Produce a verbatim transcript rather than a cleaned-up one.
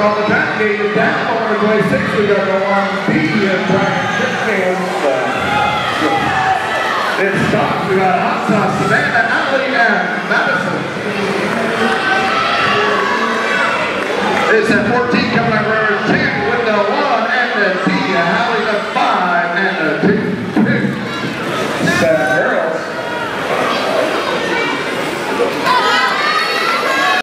on the back gate is down. Over to play six, we got the one B and Brian Shipfield. In stock, we got Hot Sauce, Savannah, Alley, and Madison. It's at fourteen coming